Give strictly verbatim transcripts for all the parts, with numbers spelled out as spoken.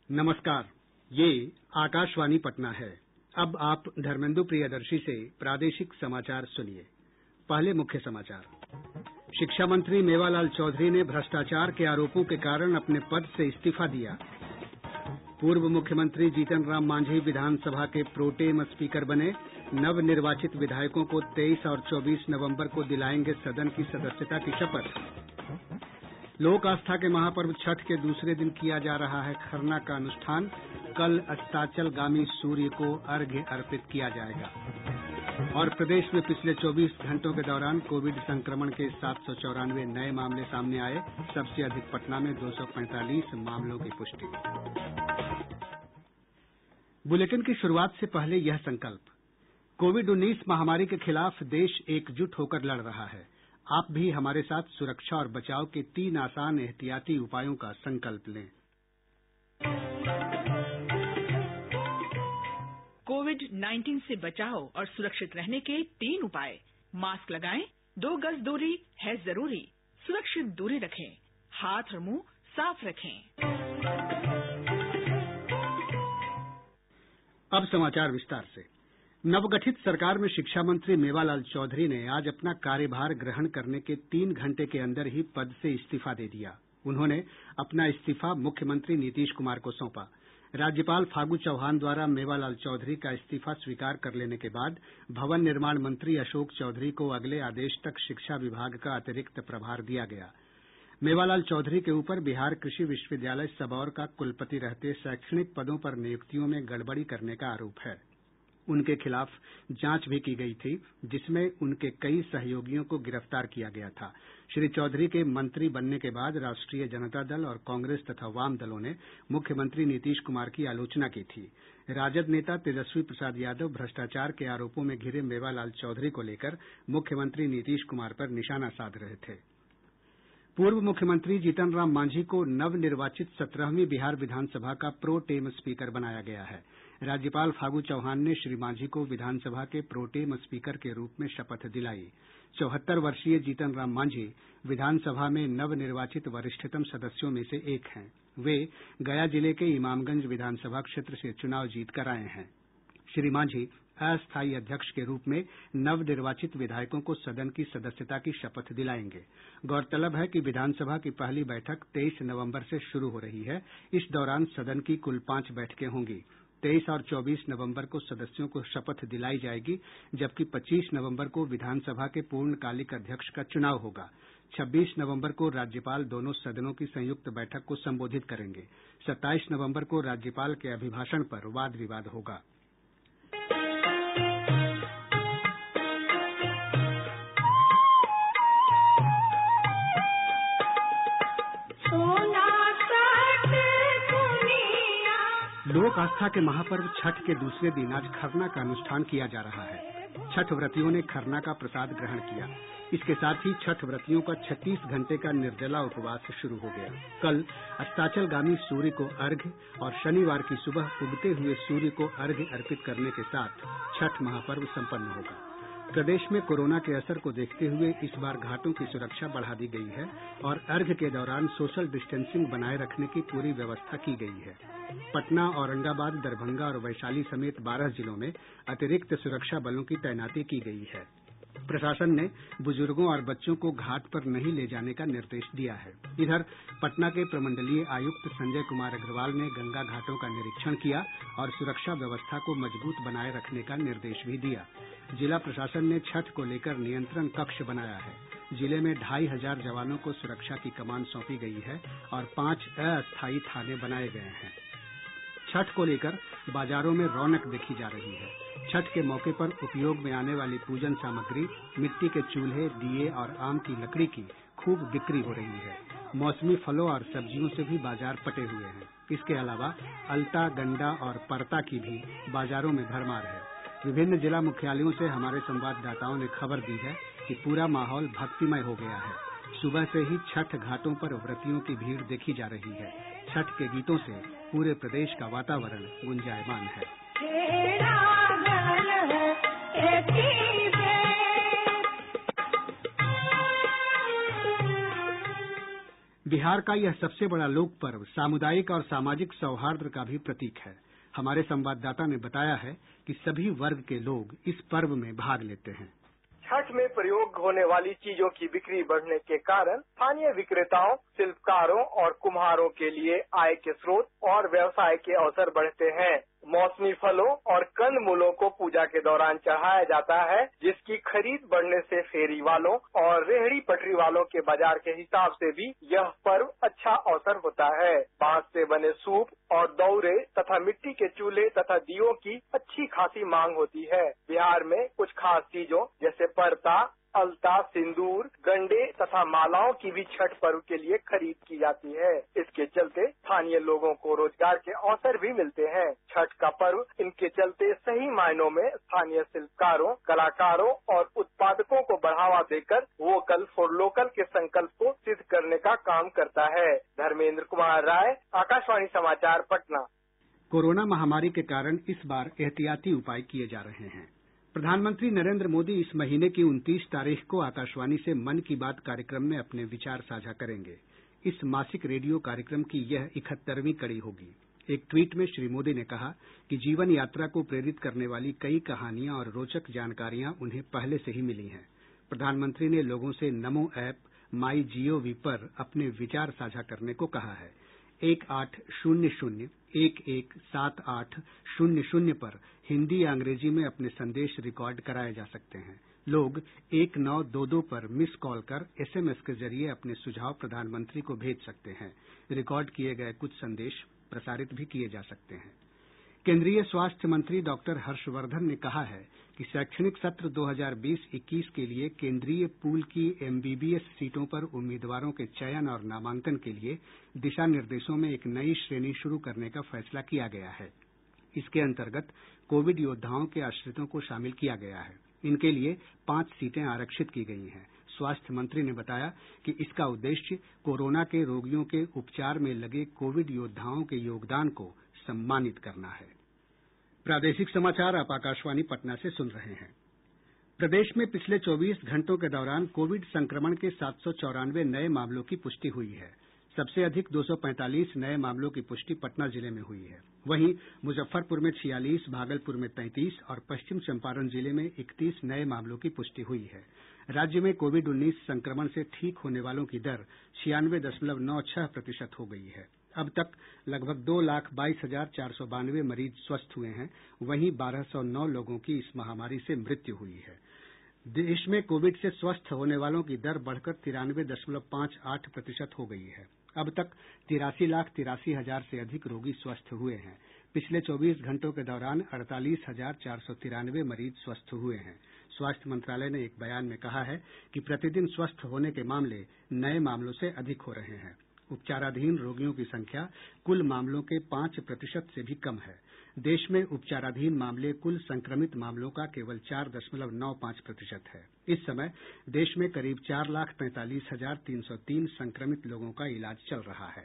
नमस्कार, ये आकाशवाणी पटना है। अब आप धर्मेंदु प्रियदर्शी से प्रादेशिक समाचार सुनिए। पहले मुख्य समाचार। शिक्षा मंत्री मेवालाल चौधरी ने भ्रष्टाचार के आरोपों के कारण अपने पद से इस्तीफा दिया। पूर्व मुख्यमंत्री जीतन राम मांझी विधानसभा के प्रोटेम स्पीकर बने। नवनिर्वाचित विधायकों को तेईस और चौबीस नवंबर को दिलाएंगे सदन की सदस्यता की शपथ। लोक आस्था के महापर्व छठ के दूसरे दिन किया जा रहा है खरना का अनुष्ठान। कल अस्ताचलगामी सूर्य को अर्घ्य अर्पित किया जाएगा। और प्रदेश में पिछले चौबीस घंटों के दौरान कोविड संक्रमण के सात सौ चौरानवे नये मामले सामने आए। सबसे अधिक पटना में दो सौ पैंतालीस मामलों की पुष्टि। बुलेटिन की शुरुआत से पहले यह संकल्प। कोविड उन्नीस महामारी के खिलाफ देश एकजुट होकर लड़ रहा है। आप भी हमारे साथ सुरक्षा और बचाव के तीन आसान एहतियाती उपायों का संकल्प लें। कोविड उन्नीस से बचाव और सुरक्षित रहने के तीन उपाय। मास्क लगाएं, दो गज दूरी है जरूरी, सुरक्षित दूरी रखें, हाथ और मुंह साफ रखें। अब समाचार विस्तार से। नवगठित सरकार में शिक्षा मंत्री मेवालाल चौधरी ने आज अपना कार्यभार ग्रहण करने के तीन घंटे के अंदर ही पद से इस्तीफा दे दिया। उन्होंने अपना इस्तीफा मुख्यमंत्री नीतीश कुमार को सौंपा। राज्यपाल फागू चौहान द्वारा मेवालाल चौधरी का इस्तीफा स्वीकार कर लेने के बाद भवन निर्माण मंत्री अशोक चौधरी को अगले आदेश तक शिक्षा विभाग का अतिरिक्त प्रभार दिया गया। मेवालाल चौधरी के ऊपर बिहार कृषि विश्वविद्यालय सबौर का कुलपति रहते शैक्षणिक पदों पर नियुक्तियों में गड़बड़ी करने का आरोप है। उनके खिलाफ जांच भी की गई थी, जिसमें उनके कई सहयोगियों को गिरफ्तार किया गया था। श्री चौधरी के मंत्री बनने के बाद राष्ट्रीय जनता दल और कांग्रेस तथा वाम दलों ने मुख्यमंत्री नीतीश कुमार की आलोचना की थी। राजद नेता तेजस्वी प्रसाद यादव भ्रष्टाचार के आरोपों में घिरे मेवालाल चौधरी को लेकर मुख्यमंत्री नीतीश कुमार पर निशाना साध रहे थे। पूर्व मुख्यमंत्री जीतन राम मांझी को नवनिर्वाचित सत्रहवीं बिहार विधानसभा का प्रो टेम स्पीकर बनाया गया है। राज्यपाल फागू चौहान ने श्री मांझी को विधानसभा के प्रोटेम स्पीकर के रूप में शपथ दिलाई। चौहत्तर वर्षीय जीतन राम मांझी विधानसभा में नवनिर्वाचित वरिष्ठतम सदस्यों में से एक हैं। वे गया जिले के इमामगंज विधानसभा क्षेत्र से चुनाव जीत कर आए हैं। श्री मांझी अस्थायी अध्यक्ष के रूप में नवनिर्वाचित विधायकों को सदन की सदस्यता की शपथ दिलाएंगे। गौरतलब है कि विधानसभा की पहली बैठक तेईस नवंबर से शुरू हो रही है। इस दौरान सदन की कुल पांच बैठकें होंगी। तेईस और चौबीस नवंबर को सदस्यों को शपथ दिलाई जाएगी, जबकि पच्चीस नवंबर को विधानसभा के पूर्णकालिक अध्यक्ष का चुनाव होगा। छब्बीस नवंबर को राज्यपाल दोनों सदनों की संयुक्त बैठक को संबोधित करेंगे। सत्ताईस नवंबर को राज्यपाल के अभिभाषण पर वाद विवाद होगा। लोक आस्था के महापर्व छठ के दूसरे दिन आज खरना का अनुष्ठान किया जा रहा है। छठ व्रतियों ने खरना का प्रसाद ग्रहण किया। इसके साथ ही छठ व्रतियों का छत्तीस घंटे का निर्जला उपवास शुरू हो गया। कल अस्ताचलगामी सूर्य को अर्घ्य और शनिवार की सुबह उगते हुए सूर्य को अर्घ्य अर्पित करने के साथ छठ महापर्व संपन्न होगा। प्रदेश में कोरोना के असर को देखते हुए इस बार घाटों की सुरक्षा बढ़ा दी गई है और अर्घ्य के दौरान सोशल डिस्टेंसिंग बनाए रखने की पूरी व्यवस्था की गई है। पटना, औरंगाबाद, दरभंगा और वैशाली समेत बारह जिलों में अतिरिक्त सुरक्षा बलों की तैनाती की गई है। प्रशासन ने बुजुर्गों और बच्चों को घाट पर नहीं ले जाने का निर्देश दिया है। इधर पटना के प्रमंडलीय आयुक्त संजय कुमार अग्रवाल ने गंगा घाटों का निरीक्षण किया और सुरक्षा व्यवस्था को मजबूत बनाए रखने का निर्देश भी दिया। जिला प्रशासन ने छठ को लेकर नियंत्रण कक्ष बनाया है। जिले में ढाई हजार जवानों को सुरक्षा की कमान सौंपी गई है और पांच अस्थायी थाने बनाए गए हैं। छठ को लेकर बाजारों में रौनक देखी जा रही है। छठ के मौके पर उपयोग में आने वाली पूजन सामग्री, मिट्टी के चूल्हे, दिए और आम की लकड़ी की खूब बिक्री हो रही है। मौसमी फलों और सब्जियों से भी बाजार पटे हुए हैं। इसके अलावा अलता, गंडा और परता की भी बाजारों में भरमार है। विभिन्न जिला मुख्यालयों से हमारे संवाददाताओं ने खबर दी है कि पूरा माहौल भक्तिमय हो गया है। सुबह से ही छठ घाटों पर व्रतियों की भीड़ देखी जा रही है। छठ के गीतों से पूरे प्रदेश का वातावरण गुंजायमान है। बिहार का यह सबसे बड़ा लोक पर्व सामुदायिक और सामाजिक सौहार्द का भी प्रतीक है। हमारे संवाददाता ने बताया है कि सभी वर्ग के लोग इस पर्व में भाग लेते हैं। छठ में प्रयोग होने वाली चीजों की बिक्री बढ़ने के कारण स्थानीय विक्रेताओं, शिल्पकारों और कुम्हारों के लिए आय के स्रोत और व्यवसाय के अवसर बढ़ते हैं। मौसमी फलों और कंद मूलों को पूजा के दौरान चढ़ाया जाता है, जिसकी खरीद बढ़ने से फेरी वालों और रेहड़ी पटरी वालों के बाजार के हिसाब से भी यह पर्व अच्छा अवसर होता है। बांस से बने सूप और दौरे तथा मिट्टी के चूल्हे तथा दियों की अच्छी खासी मांग होती है। बिहार में कुछ खास चीजों जैसे परता, अलता, सिंदूर, गंडे तथा मालाओं की भी छठ पर्व के लिए खरीद की जाती है। इसके चलते स्थानीय लोगों को रोजगार के अवसर भी मिलते हैं। छठ का पर्व इनके चलते सही मायनों में स्थानीय शिल्पकारों, कलाकारों और उत्पादकों को बढ़ावा देकर वोकल फॉर लोकल के संकल्प को सिद्ध करने का काम करता है। धर्मेंद्र कुमार राय, आकाशवाणी समाचार, पटना। कोरोना महामारी के कारण इस बार एहतियाती उपाय किए जा रहे हैं। प्रधानमंत्री नरेंद्र मोदी इस महीने की उनतीस तारीख को आकाशवाणी से मन की बात कार्यक्रम में अपने विचार साझा करेंगे। इस मासिक रेडियो कार्यक्रम की यह इकहत्तरवीं कड़ी होगी। एक ट्वीट में श्री मोदी ने कहा कि जीवन यात्रा को प्रेरित करने वाली कई कहानियां और रोचक जानकारियां उन्हें पहले से ही मिली हैं। प्रधानमंत्री ने लोगों से नमो ऐप, माई जीओवी पर अपने विचार साझा करने को कहा है। एक आठ शून्य शून्य एक एक सात आठ शून्य शून्य पर हिंदी या अंग्रेजी में अपने संदेश रिकॉर्ड कराए जा सकते हैं। लोग एक नौ दो दो पर मिस कॉल कर एसएमएस के जरिए अपने सुझाव प्रधानमंत्री को भेज सकते हैं। रिकॉर्ड किए गए कुछ संदेश प्रसारित भी किए जा सकते हैं। केंद्रीय स्वास्थ्य मंत्री डॉक्टर हर्षवर्धन ने कहा है कि शैक्षणिक सत्र दो हज़ार बीस इक्कीस के लिए केंद्रीय पूल की एमबीबीएस सीटों पर उम्मीदवारों के चयन और नामांकन के लिए दिशा निर्देशों में एक नई श्रेणी शुरू करने का फैसला किया गया है। इसके अंतर्गत कोविड योद्धाओं के आश्रितों को शामिल किया गया है। इनके लिए पांच सीटें आरक्षित की गई हैं। स्वास्थ्य मंत्री ने बताया कि इसका उद्देश्य कोरोना के रोगियों के उपचार में लगे कोविड योद्धाओं के योगदान को सम्मानित करना है। प्रादेशिक समाचार आप आकाशवाणी पटना से सुन रहे हैं। प्रदेश में पिछले चौबीस घंटों के दौरान कोविड संक्रमण के सात सौ चौरानवे नये मामलों की पुष्टि हुई है। सबसे अधिक दो सौ पैंतालीस नये मामलों की पुष्टि पटना जिले में हुई है। वहीं मुजफ्फरपुर में छियालीस, भागलपुर में तैंतीस और पश्चिम चंपारण जिले में इकतीस नये मामलों की पुष्टि हुई है। राज्य में कोविड उन्नीस संक्रमण से ठीक होने वालों की दर छियानवे दशमलव नौ छह प्रतिशत हो गई है। अब तक लगभग दो लाख बाईस हजार चार सौ बानवे मरीज स्वस्थ हुए हैं। वहीं बारह सौ नौ लोगों की इस महामारी से मृत्यु हुई है। देश में कोविड से स्वस्थ होने वालों की दर बढ़कर तिरानवे दशमलव पांच आठ प्रतिशत हो गई है। अब तक तिरासी लाख तिरासी हजार से अधिक रोगी स्वस्थ हुए हैं। पिछले चौबीस घंटों के दौरान अड़तालीस हजार चार सौ तिरानवे मरीज स्वस्थ हुए हैं। स्वास्थ्य मंत्रालय ने एक बयान में कहा है कि प्रतिदिन स्वस्थ होने के मामले नए मामलों से अधिक हो रहे हैं। उपचाराधीन रोगियों की संख्या कुल मामलों के पांच प्रतिशत से भी कम है। देश में उपचाराधीन मामले कुल संक्रमित मामलों का केवल चार दशमलव नौ पांच प्रतिशत है। इस समय देश में करीब चार लाख तैंतालीस हजार तीन सौ तीन संक्रमित लोगों का इलाज चल रहा है।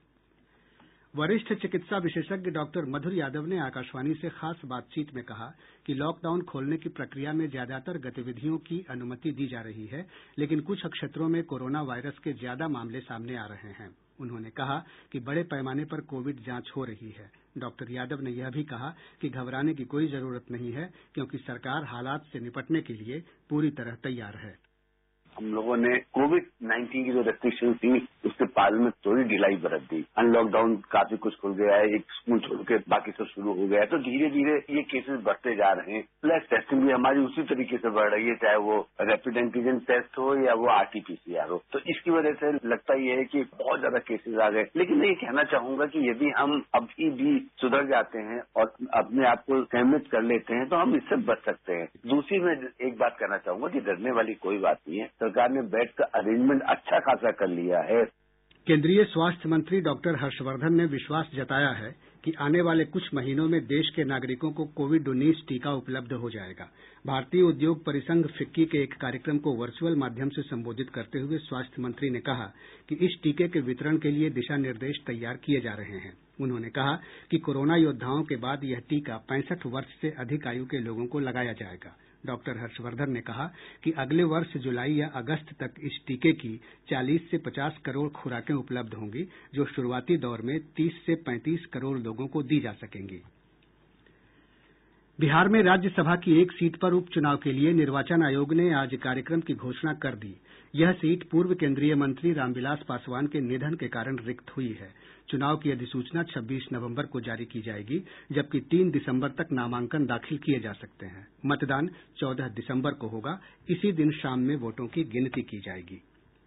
वरिष्ठ चिकित्सा विशेषज्ञ डॉक्टर मधुर यादव ने आकाशवाणी से खास बातचीत में कहा कि लॉकडाउन खोलने की प्रक्रिया में ज्यादातर गतिविधियों की अनुमति दी जा रही है, लेकिन कुछ क्षेत्रों में कोरोना वायरस के ज्यादा मामले सामने आ रहे हैं। उन्होंने कहा कि बड़े पैमाने पर कोविड जांच हो रही है। डॉक्टर यादव ने यह भी कहा कि घबराने की कोई जरूरत नहीं है, क्योंकि सरकार हालात से निपटने के लिए पूरी तरह तैयार है। हम लोगों ने कोविड नाइन्टीन की जो रेस्ट्रिक्शन थी उसके पालन में थोड़ी ढिलाई बरत दी। अनलॉकडाउन काफी कुछ खुल गया है, एक स्कूल छोड़ के बाकी सब शुरू हो गया है, तो धीरे धीरे ये केसेस बढ़ते जा रहे हैं। प्लस टेस्टिंग भी हमारी उसी तरीके से बढ़ रही है, चाहे वो रैपिड एंटीजन टेस्ट हो या वो आरटीपीसीआर हो। तो इसकी वजह से लगता ही है कि बहुत ज्यादा केसेस आ गए। लेकिन मैं ये कहना चाहूंगा कि यदि हम अभी भी सुधर जाते हैं और अपने आप को सहमित कर लेते हैं तो हम इससे बच सकते हैं। दूसरी मैं एक बात कहना चाहूंगा कि डरने वाली कोई बात नहीं है। सरकार ने बेड का अरेंजमेंट अच्छा खासा कर लिया है। केंद्रीय स्वास्थ्य मंत्री डॉक्टर हर्षवर्धन ने विश्वास जताया है कि आने वाले कुछ महीनों में देश के नागरिकों को कोविड उन्नीस टीका उपलब्ध हो जाएगा। भारतीय उद्योग परिसंघ फिक्की के एक कार्यक्रम को वर्चुअल माध्यम से संबोधित करते हुए स्वास्थ्य मंत्री ने कहा कि इस टीके के वितरण के लिए दिशा निर्देश तैयार किए जा रहे हैं। उन्होंने कहा कि कोरोना योद्धाओं के बाद यह टीका पैंसठ वर्ष से अधिक आयु के लोगों को लगाया जाएगा। डॉक्टर हर्षवर्धन ने कहा कि अगले वर्ष जुलाई या अगस्त तक इस टीके की चालीस से पचास करोड़ खुराकें उपलब्ध होंगी, जो शुरुआती दौर में तीस से पैंतीस करोड़ लोगों को दी जा सकेंगी। बिहार में राज्यसभा की एक सीट पर उपचुनाव के लिए निर्वाचन आयोग ने आज कार्यक्रम की घोषणा कर दी। यह सीट पूर्व केंद्रीय मंत्री रामविलास पासवान के निधन के कारण रिक्त हुई है। चुनाव की अधिसूचना छब्बीस नवंबर को जारी की जाएगी, जबकि तीन दिसंबर तक नामांकन दाखिल किए जा सकते हैं। मतदान चौदह दिसंबर को होगा। इसी दिन शाम में वोटों की गिनती की जाएगी।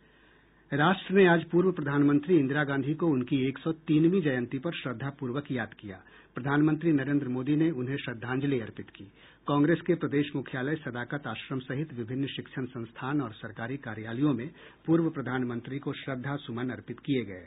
राष्ट्र ने आज पूर्व प्रधानमंत्री इंदिरा गांधी को उनकी एक सौ तीनवीं जयंती पर श्रद्धापूर्वक याद किया। प्रधानमंत्री नरेंद्र मोदी ने उन्हें श्रद्धांजलि अर्पित की। कांग्रेस के प्रदेश मुख्यालय सदाकत आश्रम सहित विभिन्न शिक्षण संस्थान और सरकारी कार्यालयों में पूर्व प्रधानमंत्री को श्रद्धा सुमन अर्पित किए गए।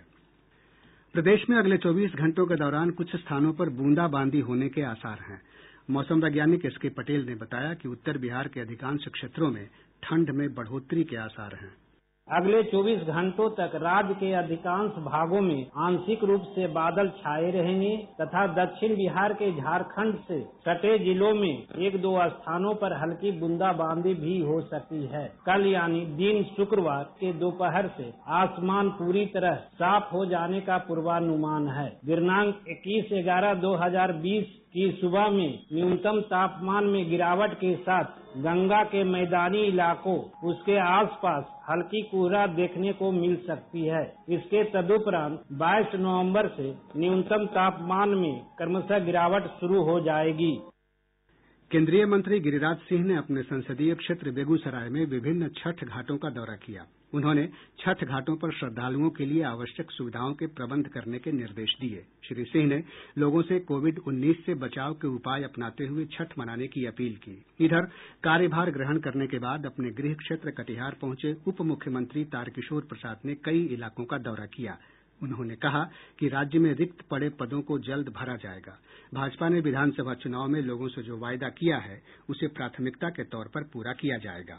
प्रदेश में अगले चौबीस घंटों के दौरान कुछ स्थानों पर बूंदाबांदी होने के आसार हैं। मौसम वैज्ञानिक एस के पटेल ने बताया कि उत्तर बिहार के अधिकांश क्षेत्रों में ठंड में बढ़ोतरी के आसार हैं। अगले चौबीस घंटों तक राज्य के अधिकांश भागों में आंशिक रूप से बादल छाए रहेंगे तथा दक्षिण बिहार के झारखंड से सटे जिलों में एक दो स्थानों पर हल्की बूंदाबांदी भी हो सकती है। कल यानी दिन शुक्रवार के दोपहर से आसमान पूरी तरह साफ हो जाने का पूर्वानुमान है। दिनांक इक्कीस ग्यारह दो हजार बीस की सुबह में न्यूनतम तापमान में गिरावट के साथ गंगा के मैदानी इलाकों उसके आसपास हल्की कोहरा देखने को मिल सकती है। इसके तदुपरांत बाईस नवंबर से न्यूनतम तापमान में क्रमशः गिरावट शुरू हो जाएगी। केंद्रीय मंत्री गिरिराज सिंह ने अपने संसदीय क्षेत्र बेगूसराय में विभिन्न छठ घाटों का दौरा किया। उन्होंने छठ घाटों पर श्रद्धालुओं के लिए आवश्यक सुविधाओं के प्रबंध करने के निर्देश दिए। श्री सिंह ने लोगों से कोविड उन्नीस से बचाव के उपाय अपनाते हुए छठ मनाने की अपील की। इधर कार्यभार ग्रहण करने के बाद अपने गृह क्षेत्र कटिहार पहुंचे उप मुख्यमंत्री तारकिशोर प्रसाद ने कई इलाकों का दौरा किया। उन्होंने कहा कि राज्य में रिक्त पड़े पदों को जल्द भरा जाएगा। भाजपा ने विधानसभा चुनाव में लोगों से जो वायदा किया है उसे प्राथमिकता के तौर पर पूरा किया जाएगा।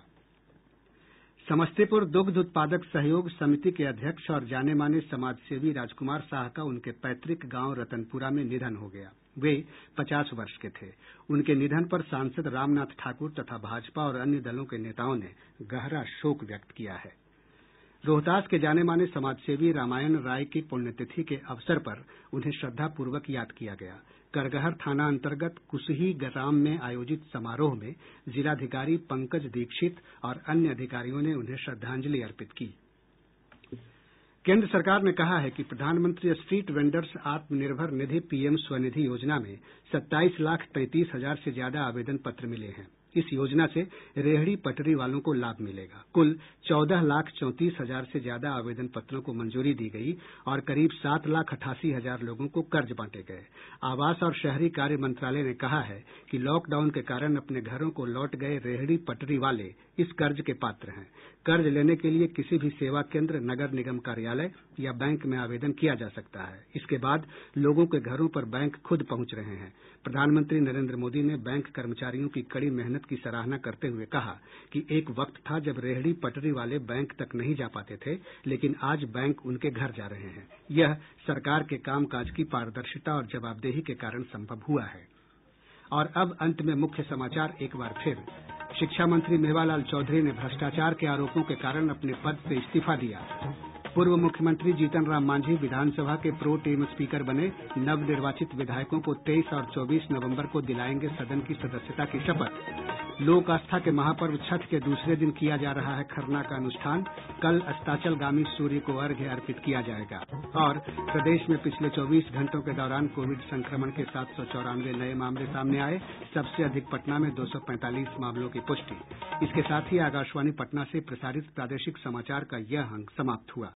समस्तीपुर दुग्ध उत्पादक सहयोग समिति के अध्यक्ष और जाने माने समाजसेवी राजकुमार साह का उनके पैतृक गांव रतनपुरा में निधन हो गया। वे पचास वर्ष के थे। उनके निधन पर सांसद रामनाथ ठाकुर तथा भाजपा और अन्य दलों के नेताओं ने गहरा शोक व्यक्त किया है। रोहतास के जाने माने समाजसेवी रामायण राय की पुण्यतिथि के अवसर पर उन्हें श्रद्धापूर्वक याद किया गया। करगहर थाना अंतर्गत कुसही ग्राम में आयोजित समारोह में जिलाधिकारी पंकज दीक्षित और अन्य अधिकारियों ने उन्हें श्रद्धांजलि अर्पित की। केंद्र सरकार ने कहा है कि प्रधानमंत्री street vendors Atmanirbhar Nidhi PM Svanidhi योजना में सत्ताईस लाख तैंतीस हजार से ज्यादा आवेदन पत्र मिले हैं। इस योजना से रेहड़ी पटरी वालों को लाभ मिलेगा। कुल चौदह लाख चौंतीस हजार से ज्यादा आवेदन पत्रों को मंजूरी दी गई और करीब सात लाख अठासी हजार लोगों को कर्ज बांटे गए। आवास और शहरी कार्य मंत्रालय ने कहा है कि लॉकडाउन के कारण अपने घरों को लौट गए रेहड़ी पटरी वाले इस कर्ज के पात्र हैं। कर्ज लेने के लिए किसी भी सेवा केंद्र, नगर निगम कार्यालय या बैंक में आवेदन किया जा सकता है। इसके बाद लोगों के घरों पर बैंक खुद पहुंच रहे हैं। प्रधानमंत्री नरेंद्र मोदी ने बैंक कर्मचारियों की कड़ी मेहनत की सराहना करते हुए कहा कि एक वक्त था जब रेहड़ी पटरी वाले बैंक तक नहीं जा पाते थे, लेकिन आज बैंक उनके घर जा रहे हैं। यह सरकार के कामकाज की पारदर्शिता और जवाबदेही के कारण संभव हुआ है। और अब अंत में मुख्य समाचार एक बार फिर। शिक्षा मंत्री मेवालाल चौधरी ने भ्रष्टाचार के आरोपों के कारण अपने पद से इस्तीफा दिया। पूर्व मुख्यमंत्री जीतन राम मांझी विधानसभा के प्रो टेम स्पीकर बने। नवनिर्वाचित विधायकों को तेईस और चौबीस नवंबर को दिलाएंगे सदन की सदस्यता की शपथ। लोक आस्था के महापर्व छठ के दूसरे दिन किया जा रहा है खरना का अनुष्ठान। कल अस्ताचलगामी सूर्य को अर्घ्य अर्पित किया जाएगा। और प्रदेश में पिछले चौबीस घंटों के दौरान कोविड संक्रमण के सात सौ चौरानवे नये मामले सामने आए। सबसे अधिक पटना में दो सौ पैंतालीस मामलों की पुष्टि। इसके साथ ही आकाशवाणी पटना से प्रसारित प्रादेशिक समाचार का यह अंक समाप्त हुआ।